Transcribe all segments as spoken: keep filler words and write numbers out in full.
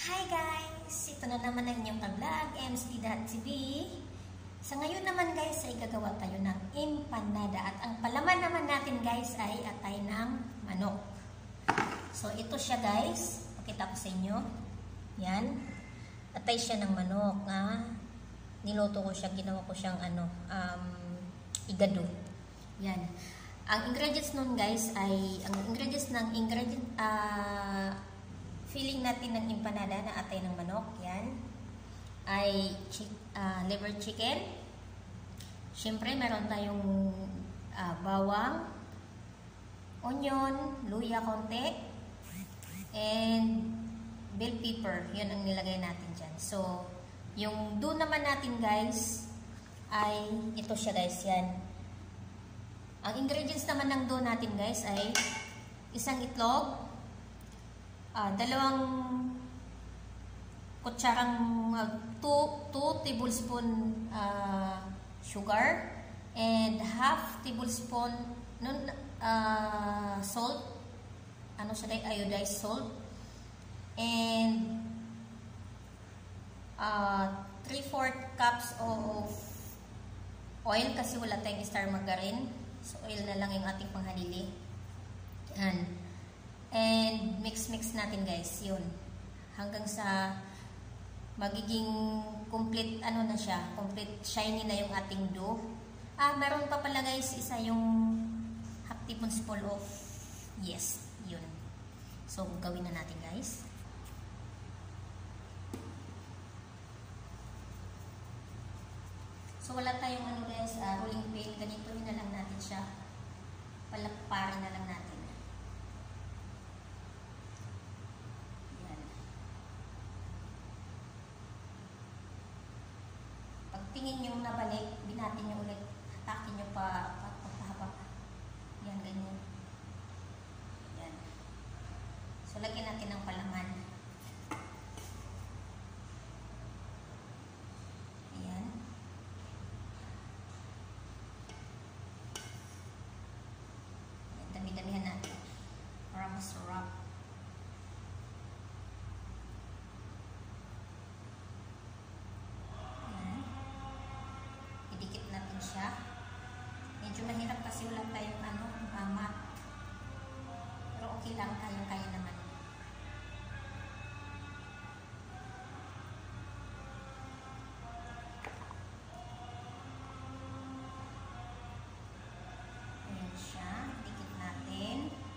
Hi guys! Ito na naman ang inyong ka-vlog, M S T dot T V. Sa ngayon naman guys ay gagawa tayo ng empanada at ang palaman naman natin guys ay atay ng manok. So ito siya guys, pakita ko sa inyo. Yan. Atay siya ng manok. Ah. Niloto ko siya, ginawa ko siyang ano, um, igado. Yan. Ang ingredients nun guys ay, ang ingredients ng ingredient, ah, uh, filling natin ng empanada na atay ng manok, yan, ay chi uh, liver chicken. Siyempre, meron tayong uh, bawang, onion, luya konti, and bell pepper. Yun ang nilagay natin dyan. So, yung dough naman natin guys, ay ito siya guys, yan. Ang ingredients naman ng dough natin guys ay isang itlog, Uh, dalawang kutsarang uh, two tablespoon uh, sugar and half tablespoon nun, uh, salt, ano siya, iodized salt, and uh, three fourths cups of oil kasi wala tayong star margarine, so oil na lang yung ating panghalili. Yan. And mix-mix natin guys, yun. Hanggang sa magiging complete, ano na siya, complete shiny na yung ating dough. Ah, meron pa pala guys, isa yung half teaspoon of, yes, yun. So, gawin na natin guys. So, wala tayong ano guys, uh, rolling pin, ganito na lang natin siya. Palakparin na lang natin. Tingin nyo nabalik, binatin nyo ulit, hatakin nyo pa, pahaba. Yan, ganyan. Yan. So, lagyan natin ng palaman. Ayan. Ayan, dami-damihan natin para masarap. Siya. Medyo mahirap kasi wala tayong ano, uh, mat. Pero okay lang, kayang-kaya naman. Ayan siya. Dikit natin.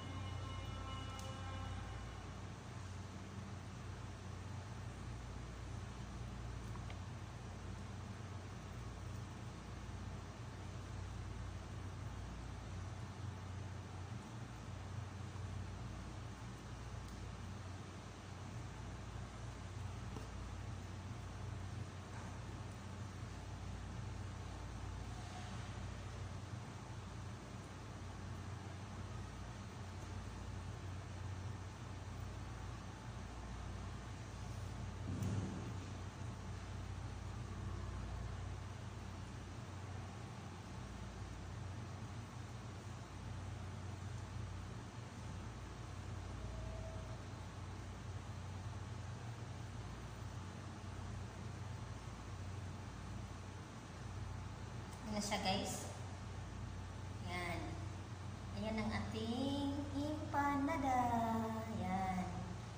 Na siya guys. Yan. Ayan ang ating empanada. Yan.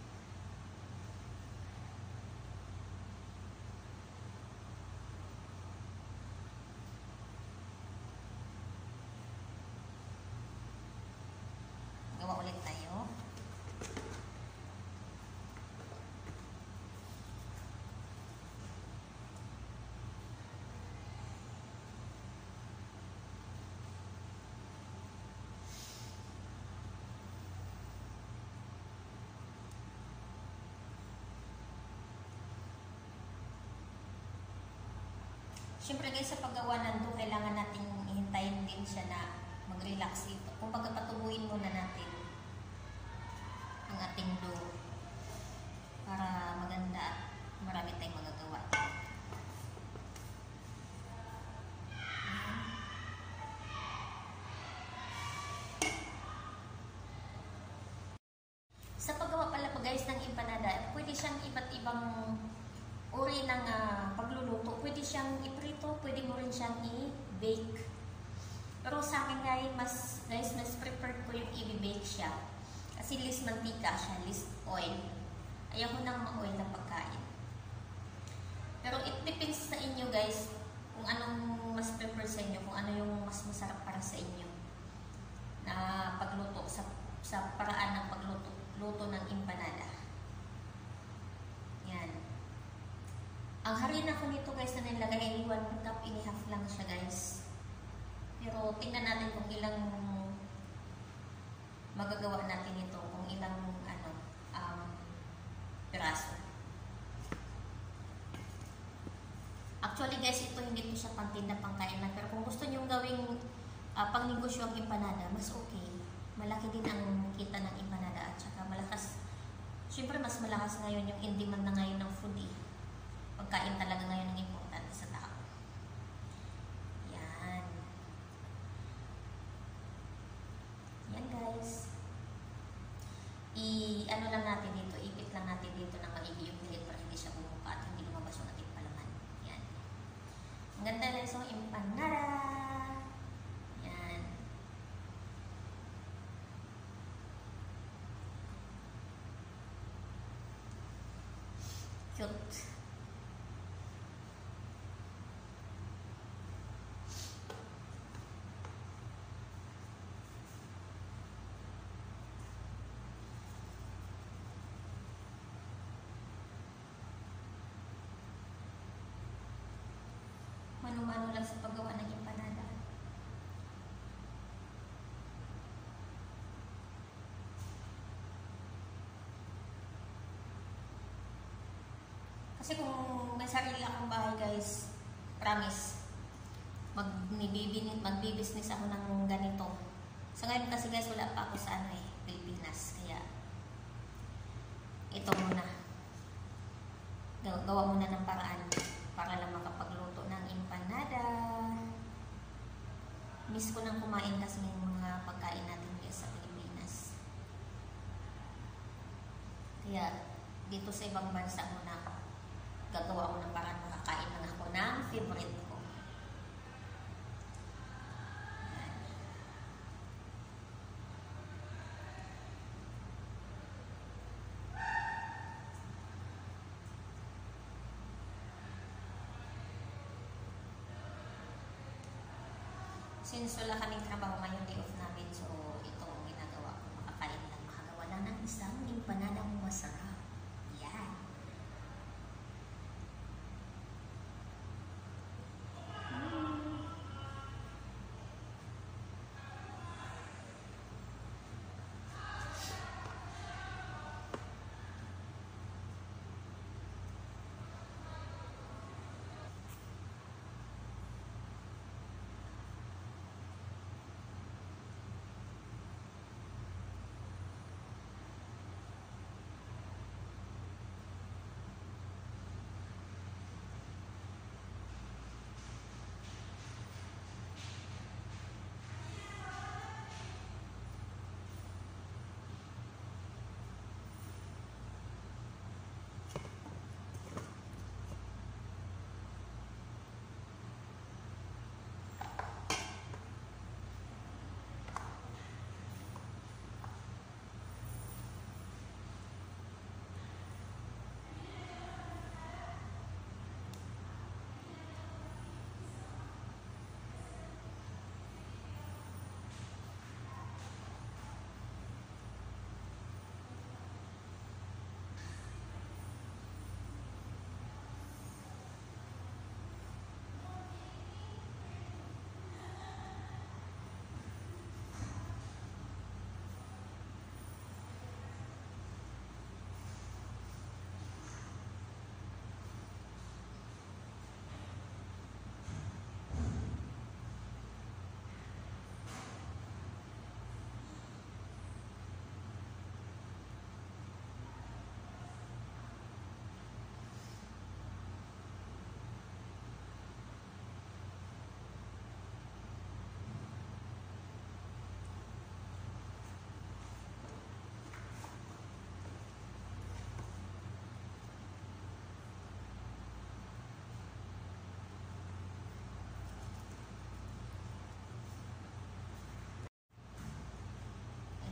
Gawa ulit tayo. Siyempre guys, sa paggawa ng dough, kailangan natin ihintayin din siya na mag-relax ito. Kung pagpatubuin muna natin ang ating dough para maganda at marami tayong magagawa. Sa paggawa pala po guys ng empanada, pwede siyang iba't iba ibang uri ng uh, pagluluto. Pwede siyang iprito, pwede mo rin siyang i-bake. Pero sa akin guys, mas, guys, mas preferred ko yung i-bake siya. Kasi least mantika siya, least oil. Ayaw ko ng ma-oil na pagkain. Pero it depends sa inyo guys, kung anong mas prefer sa inyo, kung ano yung mas masarap para sa inyo na pagluto sa, sa paraan ng pagluto luto ng empanada. Yan. Ang harina ko nito guys na nilagay ay one cup and a half lang siya guys. Pero tingnan natin kung ilang magagawa natin ito, kung ilang ano, um, piraso. Actually guys, ito hindi po siya pangtinda pangkainan, pero kung gusto nyo gawing uh, pangnegosyo ang empanada, mas okay. Malaki din ang kita ng empanada at saka malakas. Siyempre mas malakas ngayon yung in-demand na ngayon ng food eh. Pagkain talaga ngayon ang importante sa tao. Yan. Yan guys. I-ano lang natin dito, ipit lang natin dito na maigi yung pilit para hindi siya bumuka at hindi lumabas yung ating palaman. Yan. Ang ganda rin sa empanada. Cute. Mano-mano lang sa paggawa ng empanada. Kasi kung may sarili akong bahay guys, promise, magbi-business ako ng ganito. Sa ngayon kasi guys, wala pa ako sa ano eh, Pilipinas. Kaya, ito muna. Gawa muna ng paraan para lang makapagluto ng empanada. Miss ko nang kumain kasi yung mga pagkain natin guys sa Pilipinas. Kaya, dito sa ibang bansa muna ako. Gagawa ko ng parang makakain lang ako ng favorite ko. Yan. Since wala kaming trabaho ngayon, day off namin, so ito ang ginagawa ko. Makakain lang, makagawa lang ng isang empanadang masarap. Yan.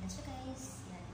Yan siya guys. Yan.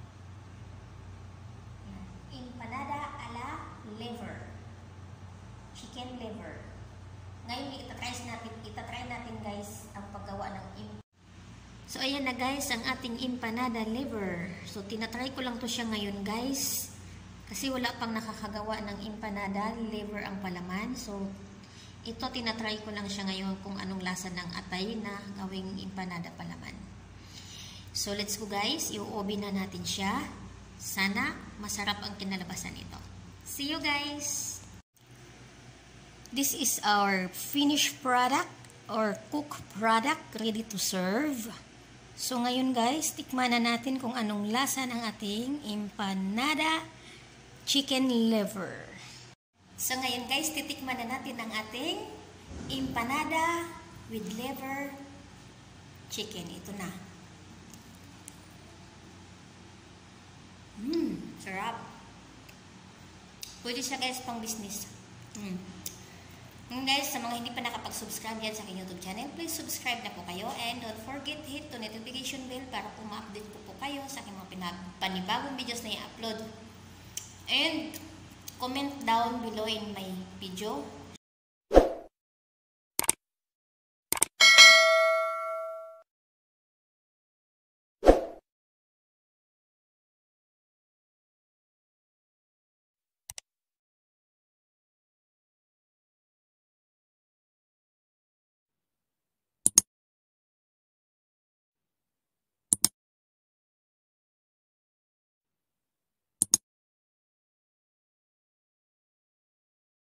Yan. Empanada ala liver. Chicken liver. Ngayon, itatry natin, itatry natin guys ang paggawa ng empanada. So, ayan na guys, ang ating empanada liver. So, tinatry ko lang to siya ngayon guys. Kasi wala pang nakakagawa ng empanada liver ang palaman. So, ito tinatry ko lang siya ngayon kung anong lasa ng atay na gawing empanada palaman. So, let's go guys. I-o-oven na natin siya. Sana masarap ang kinalabasan nito. See you guys! This is our finished product or cooked product ready to serve. So, ngayon guys, tikman na natin kung anong lasa ng ating empanada chicken liver. So, ngayon guys, titikman na natin ang ating empanada with liver chicken. Ito na. Mmm, sarap. Pwede siya guys pang business. Mmm. And guys, sa mga hindi pa nakapag-subscribe yan sa aking YouTube channel, please subscribe na po kayo and don't forget hit to notification bell para po ma-update po po kayo sa aking mga panibagong videos na i-upload. And comment down below in my video